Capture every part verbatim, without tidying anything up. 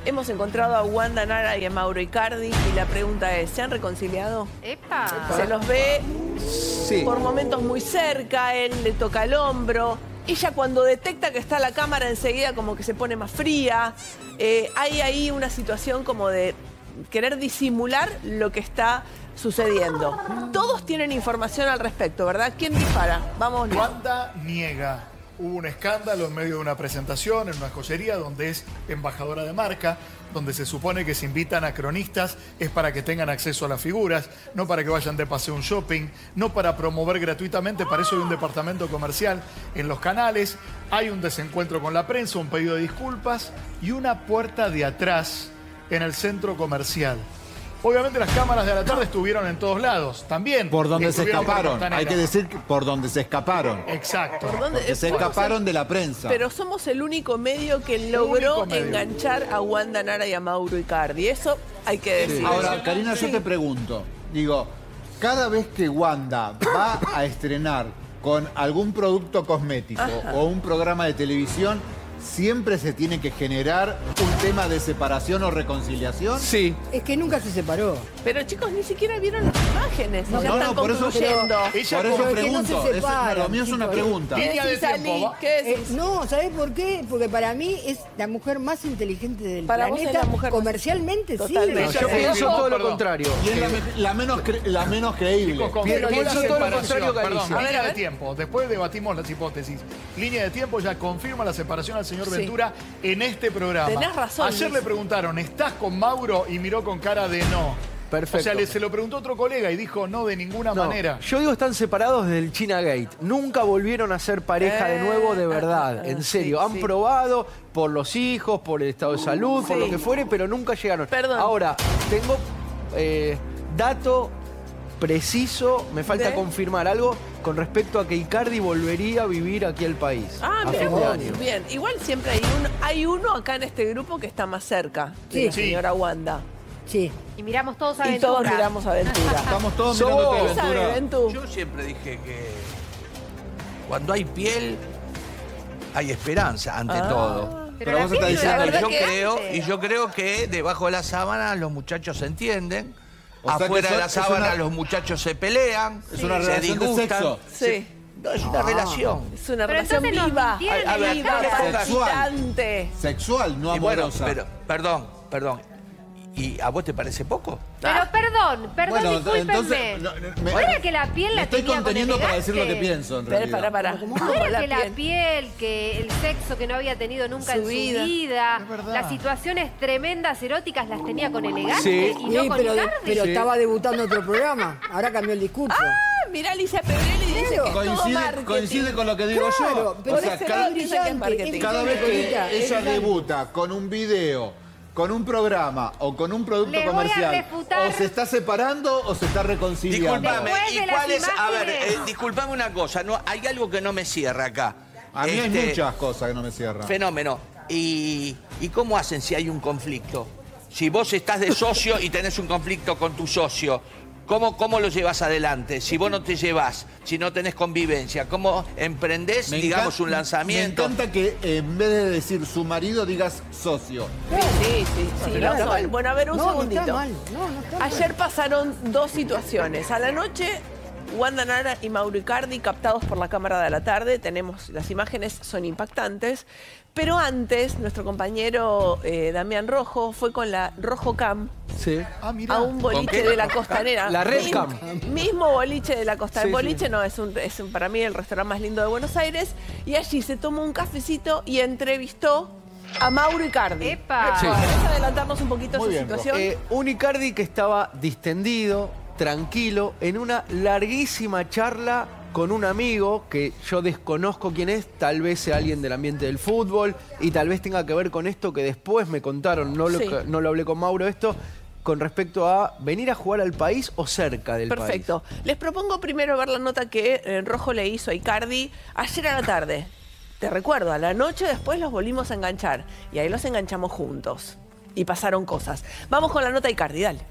Hemos encontrado a Wanda Nara y a Mauro Icardi y la pregunta es, ¿se han reconciliado? ¡Epa! Se los ve Sí. por momentos muy cerca, él le toca el hombro. Ella cuando detecta que está la cámara enseguida como que se pone más fría. Eh, hay ahí una situación como de querer disimular lo que está sucediendo. Todos tienen información al respecto, ¿verdad? ¿Quién dispara? Vamos, Luis. Wanda niega. Hubo un escándalo en medio de una presentación en una joyería donde es embajadora de marca, donde se supone que se invitan a cronistas es para que tengan acceso a las figuras, no para que vayan de paseo a un shopping, no para promover gratuitamente, para eso hay un departamento comercial en los canales, hay un desencuentro con la prensa, un pedido de disculpas y una puerta de atrás en el centro comercial. Obviamente las cámaras de la tarde estuvieron en todos lados, también. Por donde se estuvieron por escaparon. Costanera. Hay que decir que por donde se escaparon. Exacto. ¿Por dónde? Porque se Somos escaparon el- de la prensa. Pero somos el único medio que logró único medio. enganchar a Wanda Nara y a Mauro Icardi. Eso hay que decir. Ahora, Karina, yo te pregunto. Digo, cada vez que Wanda va a estrenar con algún producto cosmético Ajá. o un programa de televisión, ¿siempre se tiene que generar un tema de separación o reconciliación? Sí. Es que nunca se separó. Pero chicos, ni siquiera vieron las imágenes. No, ya no, están no, por eso- concluyendo. Ella Por eso Pero es que no pregunto. se Es- separan, lo mío es una chicos. pregunta. ¿Qué Línea de decís, tiempo, Ali? va. ¿Qué Eh, decís? no, ¿sabés por qué? Porque para mí es la mujer más inteligente del Para vos es planeta. la mujer más- Comercialmente, Totalmente. sí. Yo Ella- pienso ella- todo lo perdón. contrario. Y es la, me- la menos, cre- la menos creíble. Chicos, con Pienso con la todo lo separación, contrario que perdón, Alicia. A ver, línea a de ver. tiempo. Después debatimos las hipótesis. Línea de tiempo ya confirma la separación al señor Sí. Ventura en este programa. Tenés razón, Ayer Luis. le preguntaron, ¿estás con Mauro? Y miró con cara de no. Perfecto. O sea, le, se lo preguntó otro colega y dijo no de ninguna No, manera. yo digo están separados desde el China Gate. Nunca volvieron a ser pareja de nuevo de verdad. Ah, ah, En sí, serio. Han sí. probado por los hijos, por el estado de salud, por Sí. lo que fuere, pero nunca llegaron. Perdón. Ahora, tengo eh, dato preciso, me falta ¿De? confirmar algo con respecto a que Icardi volvería a vivir aquí al país. Ah, a mira fin de vos. año. Bien, igual siempre hay uno, hay uno acá en este grupo que está más cerca de Sí. la señora Wanda. Sí. Y miramos todos a Y Ventura. todos miramos Aventura. Estamos todos Sos mirando vos. tu ¿Sabe, aventura. Ventu? Yo siempre dije que cuando hay piel hay esperanza ante Ah. todo. Pero la vos estás piel diciendo la Y verdad yo que creo, antes. y yo creo que debajo de la sábana los muchachos se entienden. O sea que Afuera de son- la es sábana una- los muchachos se pelean. Es una se relación de disgustan. sexo. Sí. No, es una relación. Es una Pero relación entonces nos viva, mintieron en la viva, cara. palpitante. Sexual, no Y bueno, amorosa. pero, perdón, perdón. ¿Y a vos te parece poco? Pero perdón, perdón, Bueno, discúlpenme. entonces, no, no, me- ¿No era que la piel Me la estoy tenía con conteniendo para decir lo que elegante? pienso, en Pero, realidad. para, para. ¿No era que la piel, que el sexo que no había tenido nunca Su en vida. su vida, Es verdad. las situaciones tremendas eróticas las tenía con elegante Sí. y no Sí, con pero, Icardi? pero Sí. estaba debutando en otro programa. Ahora cambió el discurso. Ah, mirá Alicia Pebrelli dice que es todo Coincide, marketing. coincide con lo que digo Claro, yo. pero O es sea, que cada, no dice que es marketing. cada vez que Bonita, es ella brillante. debuta con un video, con un programa o con un producto Le voy a comercial, refutar. o se está separando o se está reconciliando. Disculpame, Después ¿y de las cuál es? A ver, imágenes. eh, disculpame una cosa, no, hay algo que no me cierra acá. A mí hay Este, muchas cosas que no me cierran. Fenómeno. ¿Y, ¿Y cómo hacen si hay un conflicto? Si vos estás de socio y tenés un conflicto con tu socio, ¿cómo, cómo lo llevas adelante? Si vos no te llevas, si no tenés convivencia, ¿cómo emprendés, Me digamos, encan- un lanzamiento? Me encanta que eh, en vez de decir su marido digas socio. Sí, sí, sí. Claro. no está mal. Bueno, a ver, un no, no segundito. está mal. No, no está mal. Ayer pasaron dos situaciones. A la noche, Wanda Nara y Mauro Icardi captados por la cámara de la tarde. Tenemos, las imágenes son impactantes. Pero antes, nuestro compañero eh, Damián Rojo fue con la Rojo Cam Sí. Ah, mirá. a un ¿Con boliche qué? de la Costanera. La Red Mismo- Cam. Mismo boliche de la Costanera. Sí, boliche sí. no, es, un, es un- para mí el restaurante más lindo de Buenos Aires. Y allí se tomó un cafecito y entrevistó a Mauro Icardi. ¡Epa! Sí. ¿Puedes adelantarnos un poquito Muy esa bien, situación? Eh, un Icardi que estaba distendido, tranquilo, en una larguísima charla con un amigo que yo desconozco quién es, tal vez sea alguien del ambiente del fútbol y tal vez tenga que ver con esto que después me contaron, no lo, Sí. no lo hablé con Mauro esto, con respecto a venir a jugar al país o cerca del país. Perfecto. Les propongo primero ver la nota que eh, Rojo le hizo a Icardi ayer a la tarde. Te recuerdo, a la noche después los volvimos a enganchar y ahí los enganchamos juntos. Y pasaron cosas. Vamos con la nota de Icardi, dale.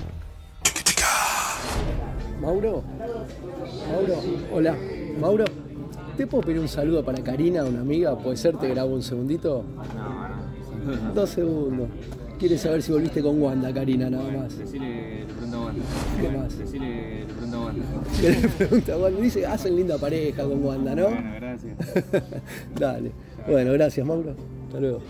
Mauro, Mauro, hola, Mauro, ¿te puedo pedir un saludo para Karina, una amiga? ¿Puede ser? ¿Te grabo un segundito? No, no. Dos segundos. Quiere saber si volviste con Wanda, Karina, nada más. Decile, le pregunta a Wanda. ¿Qué más? Decile, le pregunta a Wanda. ¿Qué le pregunta a Wanda? Dice, hacen linda pareja con Wanda, ¿no? Bueno, gracias. Dale. Bueno, gracias, Mauro. Hasta luego.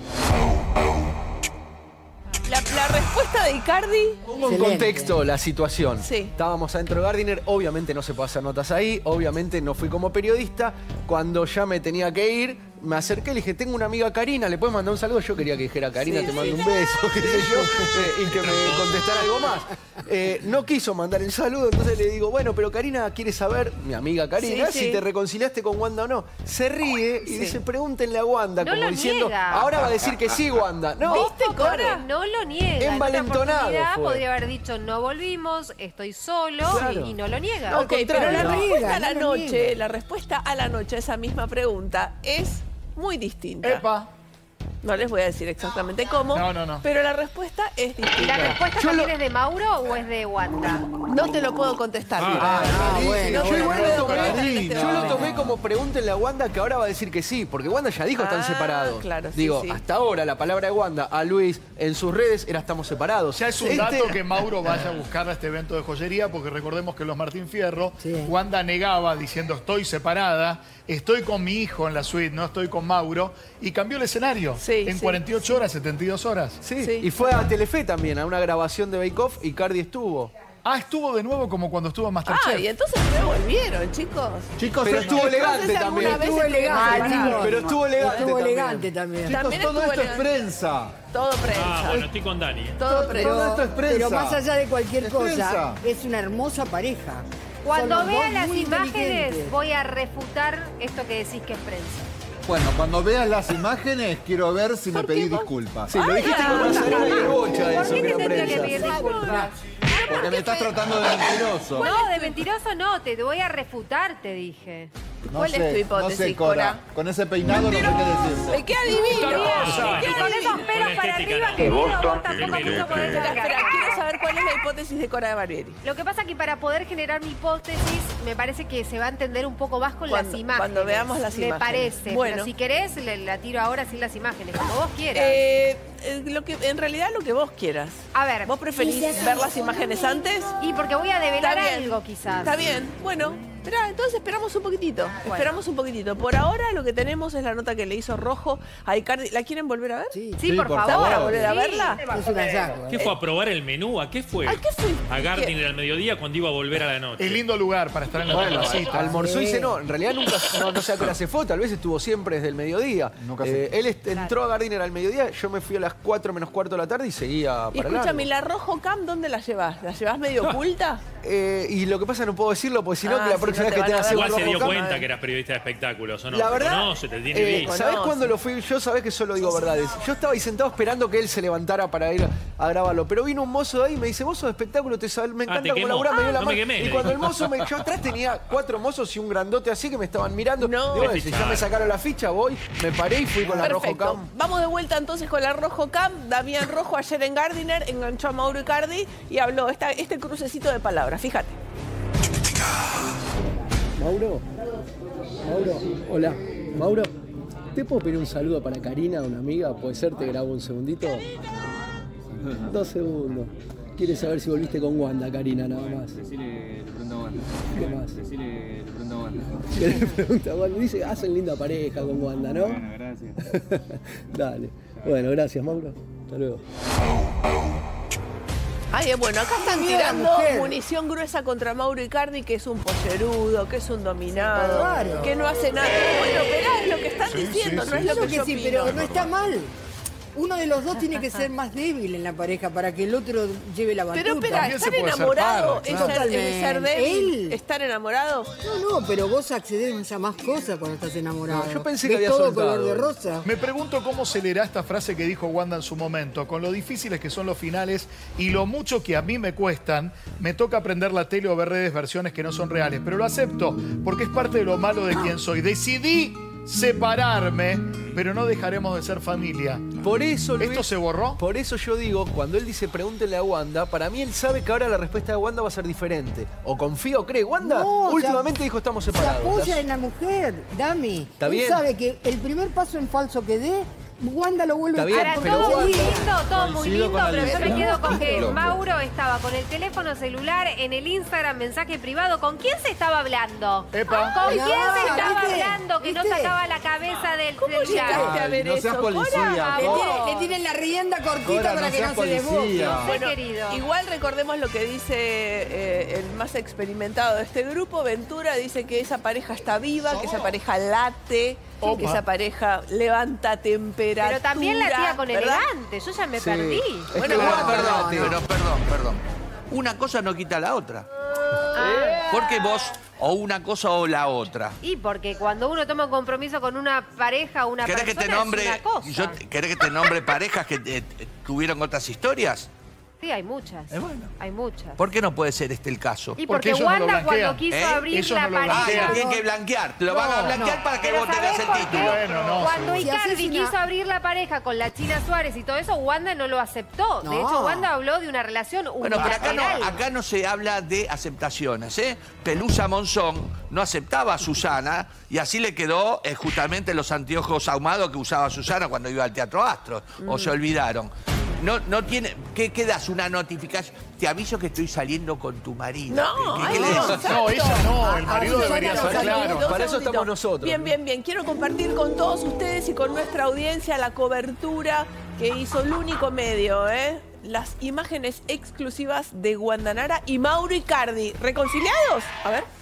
La, la respuesta de Icardi. Pongo en Excelente. contexto la situación. Sí. Estábamos adentro de Gardiner, obviamente no se puede hacer notas ahí, obviamente no fui como periodista. Cuando ya me tenía que ir, me acerqué y le dije, tengo una amiga Karina, ¿le puedes mandar un saludo? Yo quería que dijera Karina, Sí, te sí. mando un beso, qué sé yo, eh, y que me contestara algo más. Eh, no quiso mandar el saludo, entonces le digo, bueno, pero Karina quiere saber, mi amiga Karina, Sí, sí. si te reconciliaste con Wanda o no. Se ríe y Sí. dice, pregúntenle a Wanda, No como lo diciendo, niega. ahora va a decir que sí, Wanda. No, ¿Viste, Ojo, Cora? porque no lo niega. En otra Envalentonado oportunidad fue. podría haber dicho, no volvimos, estoy solo, Claro. y no lo niega. No, Ok, pero contrario. la No lo respuesta niega, a la no lo noche, niega. la respuesta a la noche a esa misma pregunta es muy distinta. Epa. No les voy a decir exactamente cómo, No, no, no. pero la respuesta es ¿Y la distinta. respuesta Yo también lo- es de Mauro o es de Wanda? No te lo puedo contestar. Ah, bueno. No Yo te lo igual puedo lo tomé, contestar en este yo lo momento. tomé como pregúntenle a Wanda que ahora va a decir que sí, porque Wanda ya dijo están Ah, separados. claro, sí, Digo, sí. hasta ahora la palabra de Wanda a Luis en sus redes era estamos separados. Ya es un Este- dato que Mauro vaya a buscar a este evento de joyería, porque recordemos que en los Martín Fierro, Sí. Wanda negaba diciendo estoy separada, estoy con mi hijo en la suite, no estoy con Mauro, y cambió el escenario. Sí, en sí. cuarenta y ocho horas, setenta y dos horas. Sí, Sí. y fue a Telefe también, a una grabación de Bake Off y Cardi estuvo. Ah, estuvo de nuevo como cuando estuvo en Masterchef. Ah, y entonces me volvieron, chicos. Chicos, Pero esto- estuvo elegante Entonces, también. alguna vez Estuvo elegante, separados. chicos. Pero estuvo elegante Estuvo también. elegante también. chicos, También todo estuvo esto es elegante. prensa. Todo prensa. Ah, bueno, estoy con Dani. ¿eh? Todo prensa. Todo esto es prensa. Pero más allá de cualquier Es cosa, prensa. es una hermosa pareja. Cuando Son los vea dos las muy imágenes, inteligentes. voy a refutar esto que decís que es prensa. Bueno, cuando veas las imágenes, quiero ver si me ¿Por qué pedís vos? disculpas. Sí, lo dijiste con Nazarena y el Bocha ¿Por eso qué que te era tendría que prensa. pedir disculpas? Porque me estás tratando de mentiroso. No, de mentiroso no, te voy a refutar, te dije. No ¿Cuál es sé, tu hipótesis, no sé, Cora. Cora? Con ese peinado no sé qué decirte. Me queda divino. Hermosa. Me Y queda con divino. esos pelos Con para estética, arriba no. que digo, vos el tampoco me peluque. lo podés Espera, sacar. espera, quiero saber cuál es la hipótesis de Cora de Barbieri. Lo que pasa es que para poder generar mi hipótesis, me parece que se va a entender un poco más con Cuando- las imágenes. cuando veamos las me imágenes. parece. Bueno. Pero si querés, le- la tiro ahora sin las imágenes, como vos quieras. Eh, eh, lo que, en realidad lo que vos quieras. a ver, ¿Vos preferís ver las imágenes antes? y porque voy a develar Está bien. algo quizás. Está bien. Bueno, espera, entonces esperamos un poquitito. Esperamos un poquitito. Por ahora lo que tenemos es la nota que le hizo Rojo a Icardi. ¿La quieren volver a ver? Sí, Sí, Sí, por, por favor. favor. ¿Para volver a Sí. verla? es un hallazgo. ¿Qué ¿eh? fue a probar el menú? ¿A qué fue? ¿A qué fue? A Gardiner al mediodía cuando iba a volver a la noche. Es lindo lugar para estar en la Bueno, terracita. Almorzó y Sí. cenó. En realidad nunca, no, no sé a qué hora se fue, tal vez estuvo siempre desde el mediodía. Nunca Eh, sé. él est- entró a Gardiner al mediodía, yo me fui a las cuatro menos cuarto de la tarde y seguía Y para escúchame, largo. ¿la Rojo Cam dónde la llevas? ¿La llevas medio oculta? Eh, y lo que pasa no puedo decirlo porque si no, Ah, que la si próxima no vez te que van a tengas ver. un Igual se rojo dio cam- cuenta que eras periodista de espectáculos, ¿o no? La Te verdad, conoce, te tiene eh, visto. ¿sabés Conoce. cuándo lo fui? Yo sabés que solo digo verdades. Yo estaba ahí sentado esperando que él se levantara para ir a grabarlo, pero vino un mozo de ahí y me dice, vos sos de espectáculo, te sab- me Ah, encanta te cómo quemó. laburás, me dio Ah, la no me mano. quemé, Y le cuando el dijo. mozo me... Yo atrás tenía cuatro mozos y un grandote así que me estaban mirando. No. Digo, bueno, Te si ya ficharon. me sacaron la ficha, voy, me paré y fui con la rojo Perfecto. cam. Vamos de vuelta entonces con la Rojo Cam. Damián Rojo ayer en Gardiner enganchó a Mauro Icardi y habló esta, este crucecito de palabras. Fíjate. Mauro, Mauro, hola. Mauro, ¿te puedo pedir un saludo para Karina, una amiga? ¿Puede ser? ¿Te grabo un segundito? Dos segundos. Quiere saber si volviste con Wanda, Karina, nada más. Decile, le pregunta a Wanda. ¿Qué más? Decile, le pregunta a Wanda. ¿Qué le pregunta a Wanda? Dice, hacen linda pareja con Wanda, ¿no? Bueno, gracias. Dale. Bueno, gracias, Mauro. Hasta luego. Ay, bueno, acá están Mira, tirando mujer. munición gruesa contra Mauro Icardi, que es un pollerudo, que es un dominado, Claro. que no hace nada. Bueno, verá, es lo que están Sí, diciendo, sí, no sí. es lo Claro que que yo sí, opino. pero no está mal. Uno de los dos tiene que ser más débil en la pareja para que el otro lleve la batuta. Pero espera, También se ¿estar puede ser enamorado padre, es claro. ser, es ser débil? Él. ¿Estar enamorado? No, no, pero vos accedes a más cosas cuando estás enamorado. No, yo pensé que Ves había todo soltado. color de rosa. Me pregunto cómo se leerá esta frase que dijo Wanda en su momento. Con lo difíciles que son los finales y lo mucho que a mí me cuestan, me toca aprender la tele o ver redes versiones que no son reales. Pero lo acepto porque es parte de lo malo de quien soy. Decidí separarme, pero no dejaremos de ser familia. Por eso, Luis, ¿Esto se borró? Por eso yo digo, cuando él dice pregúntenle a Wanda, para mí él sabe que ahora la respuesta de Wanda va a ser diferente. O confía o cree. Wanda No, últimamente se- dijo estamos Se separados. apoya Las- en la mujer, Dami. Está Él bien. sabe que el primer paso en falso que dé Wanda lo vuelve Está bien, Ahora, pero todo muy Wanda- lindo, todo muy Coincido lindo, con la pero yo me lectura. quedo con que Loco. Mauro estaba con el teléfono celular en el Instagram, mensaje privado. ¿Con quién se estaba hablando? Epa. ¿Con No, quién se estaba ¿viste? hablando que no ¿Viste? sacaba la cabeza del ¿Cómo celular? llegaste a ver no seas eso? policía, Cora? Le Cora. tienen, le tienen la rienda cortita Cora, para no que seas no se desboque. policía. Sí, Bueno, querido. igual recordemos lo que dice eh, el más experimentado de este grupo. Ventura dice que esa pareja está viva, que esa pareja late, Opa. que esa pareja levanta temperatura. Pero también la tía con ¿verdad? elegante. Yo ya me Sí. perdí. Es Bueno, que pero Wanda- perdón, pero perdón, perdón. Una cosa no quita la otra. Porque vos, o una cosa o la otra. Y porque cuando uno toma un compromiso con una pareja o una ¿Querés persona que te nombre, es una cosa. yo te- ¿querés que te nombre parejas que eh, tuvieron otras historias? Sí, hay muchas. Eh, bueno. Hay muchas. ¿Por qué no puede ser este el caso? Y Porque porque, ellos no lo Wanda blanquean. cuando quiso ¿Eh? abrir Ellos la no lo Ah, pareja... lo tienen que blanquear. Te lo van a blanquear para que Pero vos tengas ¿sabés el por qué? título. Bueno, no, Cuando seguro. Icardi Si haces una- quiso abrir la pareja con la China Suárez y todo eso, Wanda no lo aceptó. De No. hecho, Wanda habló de una relación Bueno, pero acá no, unilateral. acá no se habla de aceptaciones, ¿eh? Pelusa Monzón no aceptaba a Susana y así le quedó eh, justamente los anteojos ahumados que usaba Susana cuando iba al Teatro Astro. O se olvidaron. No, no tiene... ¿Qué, qué das? Una notificación. Te aviso que estoy saliendo con tu marido. No, ¿Qué, ay, qué le no, decís? No, ella no, el Ah, marido ah, debería Susana ser no, claro. Dos Para eso segunditos. estamos nosotros. Bien, bien, bien. Quiero compartir con todos ustedes y con nuestra audiencia la cobertura que hizo el único medio, ¿eh? Las imágenes exclusivas de Wanda Nara y Mauro Icardi. ¿Reconciliados? A ver.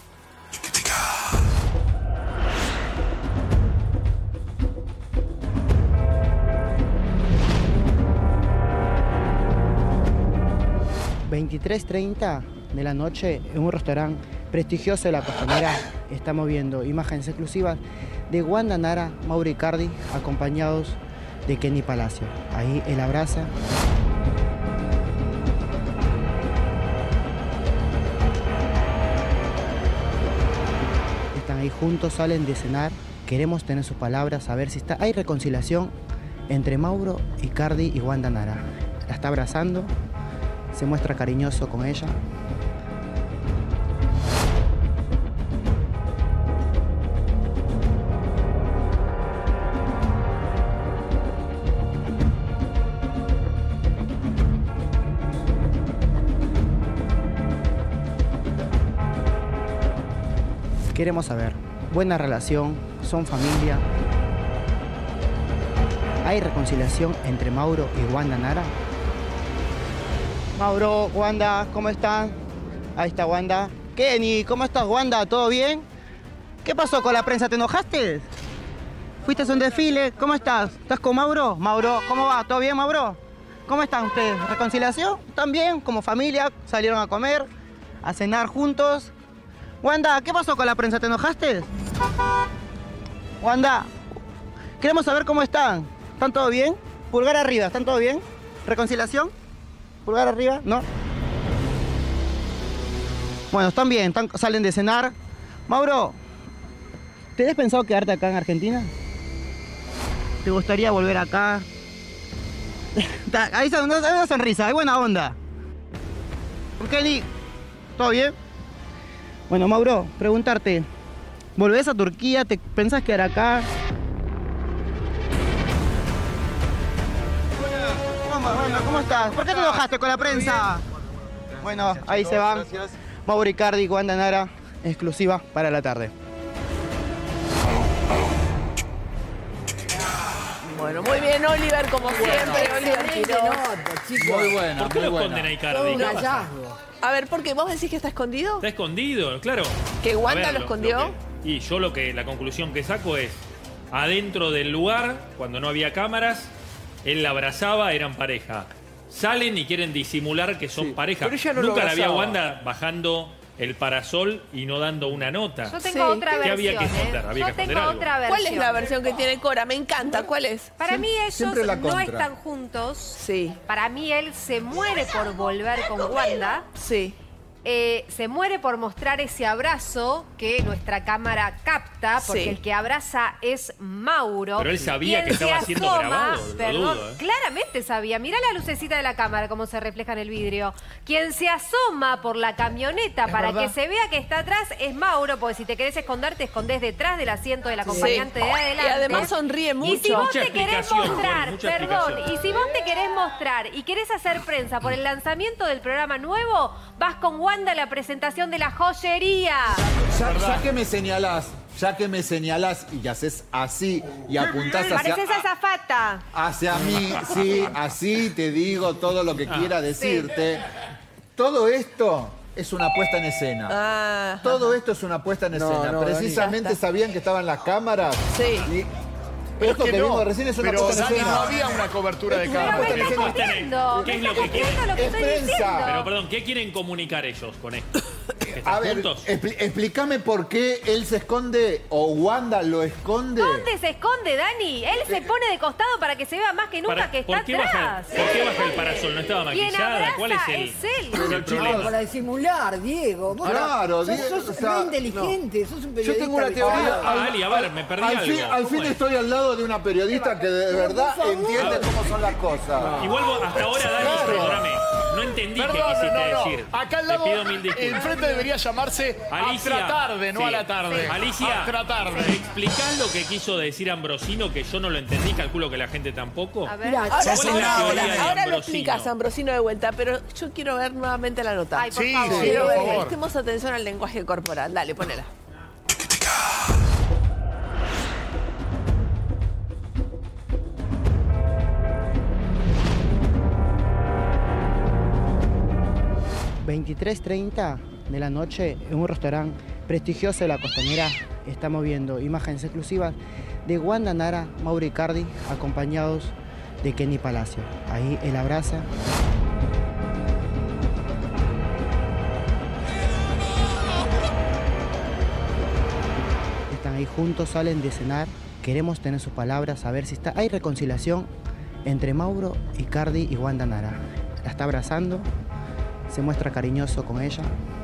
veintitrés treinta de la noche en un restaurante prestigioso de la Costanera estamos viendo imágenes exclusivas de Wanda Nara, Mauro Icardi, acompañados de Kenny Palacio. Ahí él abraza. Están ahí juntos, salen de cenar. Queremos tener sus palabras, a ver si está. Hay reconciliación entre Mauro Icardi y Wanda Nara. La está abrazando. Se muestra cariñoso con ella. Queremos saber, buena relación, son familia. ¿Hay reconciliación entre Mauro y Wanda Nara? Mauro, Wanda, ¿cómo están? Ahí está Wanda. Kenny, ¿cómo estás, Wanda? ¿Todo bien? ¿Qué pasó con la prensa? ¿Te enojaste? ¿Fuiste a un desfile? ¿Cómo estás? ¿Estás con Mauro? Mauro, ¿cómo va? ¿Todo bien, Mauro? ¿Cómo están ustedes? ¿Reconciliación? ¿Están bien? ¿Como familia? ¿Salieron a comer? ¿A cenar juntos? Wanda, ¿qué pasó con la prensa? ¿Te enojaste? Wanda, queremos saber cómo están. ¿Están todo bien? Pulgar arriba, ¿están todo bien? ¿Reconciliación? Pulgar arriba, ¿no? Bueno, están bien, están, salen de cenar. Mauro, ¿te has pensado quedarte acá en Argentina? ¿Te gustaría volver acá? Ahí está, una, una sonrisa, hay buena onda. Kenny, ¿todo bien? Bueno, Mauro, preguntarte, ¿volvés a Turquía? ¿Te pensás quedar acá? ¿Cómo, bueno, ¿cómo estás? ¿Por qué te enojaste con la prensa? Bueno, ahí se van. Mauro Icardi, Wanda Nara, exclusiva para la tarde. Bueno, muy bien, Oliver, como siempre. Oliver Excelente Quiroz. nota, chicos. Muy buena, ¿Por qué muy lo buena. esconden a Todo Icardi? un ¿Qué pasa? hallazgo. A ver, ¿por qué? ¿Vos decís que está escondido? Está escondido, claro. ¿Que Wanda A lo escondió? que- y yo lo que la conclusión que saco es, adentro del lugar, cuando no había cámaras, él la abrazaba, eran pareja. Salen y quieren disimular que son Sí, pareja. pero ella no lo Nunca la vi a abrazaba. Wanda bajando el parasol y no dando una nota. Yo tengo Sí. otra ¿Qué versión. había que ¿eh? esconder? Había Yo que esconder tengo algo. otra versión. ¿Cuál es la versión que tiene Cora? Me encanta. ¿Cuál es? Para mí ellos siempre la no contra. están juntos. Sí, Para mí él se muere por volver con Wanda. sí. eh, se muere por mostrar ese abrazo que nuestra cámara capta, porque Sí. el que abraza es Mauro. Pero él sabía Quien que estaba se siendo asoma- grabado, lo Perdón, dudo, ¿eh? claramente sabía. Mirá la lucecita de la cámara, cómo se refleja en el vidrio. Quien se asoma por la camioneta Es para verdad. que se vea que está atrás es Mauro, porque si te querés esconder, te escondés detrás del asiento del acompañante de adelante. Y además sonríe mucho. Y si vos Mucha te querés explicación, mostrar, Connie, mucha perdón, explicación. y si vos te querés mostrar y querés hacer prensa por el lanzamiento del programa nuevo, vas con Wanda a la presentación de la joyería. Ya, ya que me señalás, ya que me señalás y haces así y apuntás hacia, Pareces azafata. hacia mí, sí, así te digo todo lo que quiera decirte. Todo esto es una puesta en escena. Ah, Todo esto es una puesta en No, escena. no, Precisamente Dani. sabían que estaban las cámaras. Sí. Y Pero esto es que, que no. vimos recién es una Pero, puesta en Dani, escena. no había una cobertura de Pero cámara. me estás Esto copiando. ¿Qué es me lo estás que quieren? copiando lo que Es estoy prensa. diciendo. Pero perdón, ¿qué quieren comunicar ellos con esto? ¿Que están A ver, juntos? expli- explícame por qué él se esconde o Wanda lo esconde. ¿Dónde se esconde, Dani? Él se pone de costado para que se vea más que nunca Para- que está ¿por, qué baja, atrás. ¿Por qué baja el parasol? ¿No estaba Quien maquillada? abraza ¿Cuál es el, es él. cuál es el No, problema? para disimular, Diego. Vos Claro, sos, Diego, sos o sea, re inteligente, sos un periodista. tengo una de teoría. verdad. Ah, Ali, a ver, me perdí al algo. fin, al ¿Cómo fin es? estoy al lado de una periodista que de verdad por favor. entiende cómo son las cosas. Igual vos, hasta ahora, Dani, Claro. perdóname, no entendí Perdón, qué quisiste no, no. decir. Acá al Te lado, pido mil disculpas. enfrente debería llamarse Alicia, a tratar de, no sí. a la tarde. Alicia, A tratar de. ¿me explicás lo que quiso decir Ambrosino que yo no lo entendí? Calculo que la gente tampoco. A ver. Mirá, Ahora, ¿Cuál es la ahora, teoría ahora, de ahora lo Ambrosino? explicas, Ambrosino, de vuelta, pero yo quiero ver nuevamente la nota. Ay, por Sí, favor. sí, Quiero por ver, favor. prestemos atención al lenguaje corporal. Dale, ponela. veintitrés treinta de la noche en un restaurante prestigioso de la Costanera estamos viendo imágenes exclusivas de Wanda Nara, Mauro Icardi, acompañados de Kenny Palacio. Ahí él abraza. Están ahí juntos, salen de cenar. Queremos tener sus palabras, saber si está. Hay reconciliación entre Mauro Icardi y Wanda Nara. La está abrazando. Se muestra cariñoso con ella.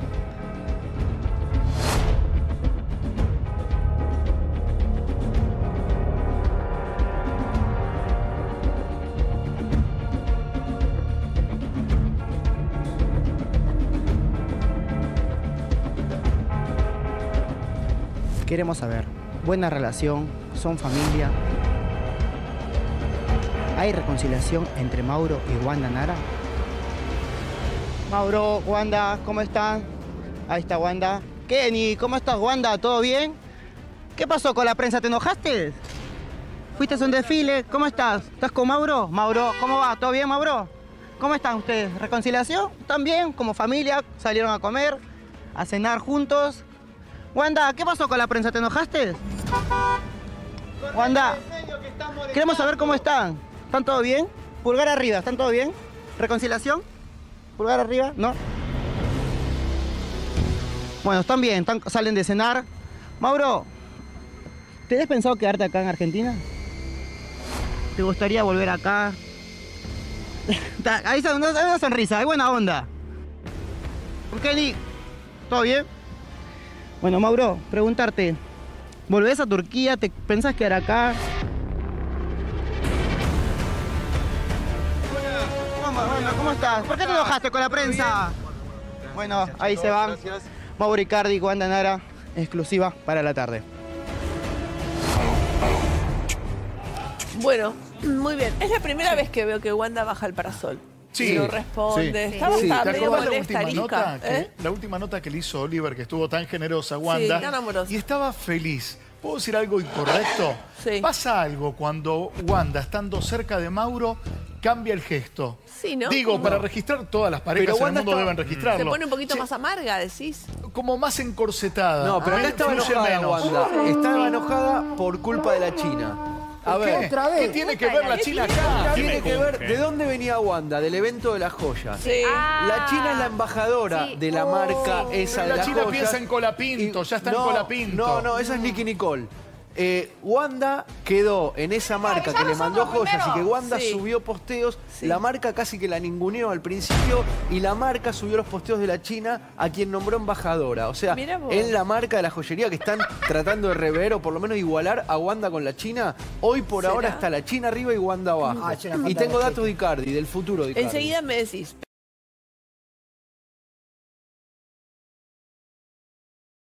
Queremos saber, buena relación, son familia. ¿Hay reconciliación entre Mauro y Wanda Nara? Mauro, Wanda, ¿cómo están? Ahí está Wanda. Kenny, ¿cómo estás, Wanda? ¿Todo bien? ¿Qué pasó con la prensa? ¿Te enojaste? ¿Fuiste a un desfile? ¿Cómo estás? ¿Estás con Mauro? Mauro, ¿cómo va? ¿Todo bien, Mauro? ¿Cómo están ustedes? ¿Reconciliación? ¿Están bien? ¿Como familia? ¿Salieron a comer? ¿A cenar juntos? Wanda, ¿qué pasó con la prensa? ¿Te enojaste? Wanda, queremos saber cómo están. ¿Están todo bien? Pulgar arriba, ¿están todo bien? ¿Reconciliación? Pulgar arriba, ¿no? Bueno, están bien, están, salen de cenar. Mauro, ¿te has pensado quedarte acá en Argentina? ¿Te gustaría volver acá? Ahí está, una, una sonrisa, hay buena onda. Kenny, ¿todo bien? Bueno, Mauro, preguntarte, ¿volvés a Turquía? ¿Te pensás quedar acá? ¿Cómo, bueno, ¿cómo estás? ¿Por qué te enojaste con la prensa? Bueno, ahí se van. Mauro Icardi, Wanda Nara, exclusiva para la tarde. Bueno, muy bien. Es la primera vez que veo que Wanda baja el parasol. Sí. Y no responde. Sí. Estaba Sí, estaba ¿te medio acordás la molesta, última, Erika, nota que, ¿eh? la última nota que le hizo Oliver, que estuvo tan generosa, Wanda? tan amorosa. Y estaba feliz. ¿Puedo decir algo incorrecto? Sí. Pasa algo cuando Wanda, estando cerca de Mauro, cambia el gesto. Sí, ¿no? Digo, Como- para registrar todas las parejas Pero en el Wanda mundo estaba- deben registrarlo. Se pone un poquito Sí, más amarga, decís. como más encorsetada. No, pero acá Ah, estaba fluye enojada menos. Wanda. Estaba enojada por culpa de la China. A ¿Qué? ver, Otra vez. ¿Qué tiene que ver la China acá? ¿Qué tiene me que ver juzgue? de dónde venía Wanda, del evento de las joyas. Sí. Ah, La China es la embajadora sí. de la marca esa de La las China joyas. piensa en Colapinto, Y- ya está en no, Colapinto. No, no, esa es Nicki Nicole. Eh, Wanda quedó en esa marca que le mandó joyas y que Wanda Sí. subió posteos. Sí. La marca casi que la ninguneó al principio y la marca subió los posteos de la China a quien nombró embajadora. O sea, Mirá vos. en la marca de la joyería que están tratando de rever o por lo menos igualar a Wanda con la China, hoy por ¿Será? ahora está la China arriba y Wanda abajo. Ah, che, la y falta tengo de datos de Icardi, del futuro de Icardi. Enseguida me decís.